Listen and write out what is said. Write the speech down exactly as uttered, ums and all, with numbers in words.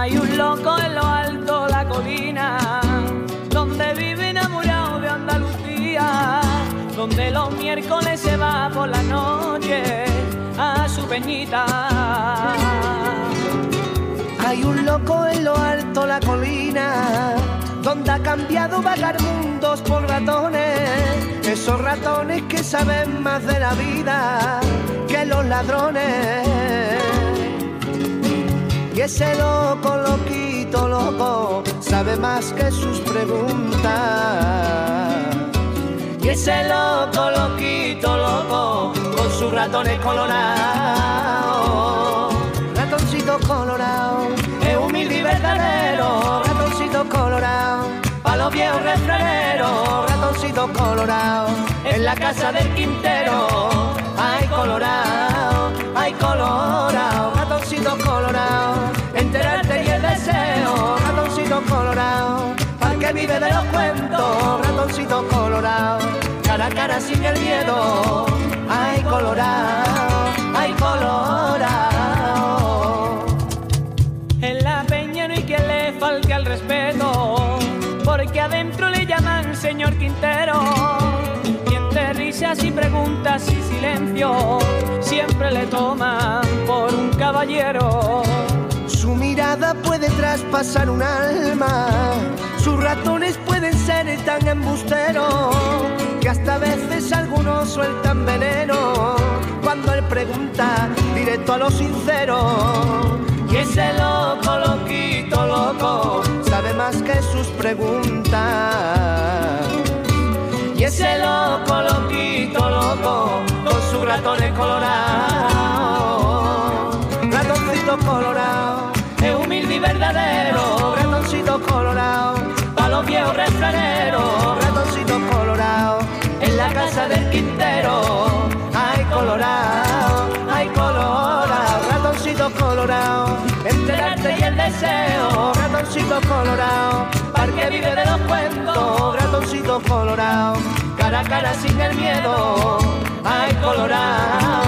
Hay un loco en lo alto, la colina, donde vive enamorado de Andalucía, donde los miércoles se va por la noche a su peñita. Hay un loco en lo alto, la colina, donde ha cambiado vagabundos por ratones, esos ratones que saben más de la vida que los ladrones. Y ese loco, loquito, loco, sabe más que sus preguntas. Y ese loco, loquito, loco, con sus ratones colorados. Ratoncito colorado, es humilde y verdadero. Ratoncito colorado, pa' los viejos refraneros. Ratoncito colorado, en la casa del Quintero. Ay, colorado, ay, colorado. Ratoncito colorado, enterarte y el deseo. Ratoncito colorado, pa'l que vive de los cuentos. Ratoncito colorado, cara a cara sin el miedo. Ay, colorado, ay, colorado. En la peña no hay que le falte al respeto, porque adentro le llaman señor Quintero. Y entre risas y preguntas y silencio, siempre le toman por un caballero. Su mirada puede traspasar un alma, sus ratones pueden ser tan embusteros, que hasta a veces algunos sueltan veneno, cuando él pregunta directo a lo sincero. Y ese loco, loquito, loco, sabe más que sus preguntas. Y ese loco, loquito, loco, con sus ratones colorados. Ratoncito colorado, es humilde y verdadero. Ratoncito colorado, pa' los viejos refraneros. Ratoncito colorado, en la casa del Quintero. Ay, colorado, ay, colorado. Ratoncito colorado, enterarte y el deseo. Ratoncito colorado, pa'l que vive de los cuentos. Ratoncito colorado, cara a cara sin el miedo. Ay, colorado.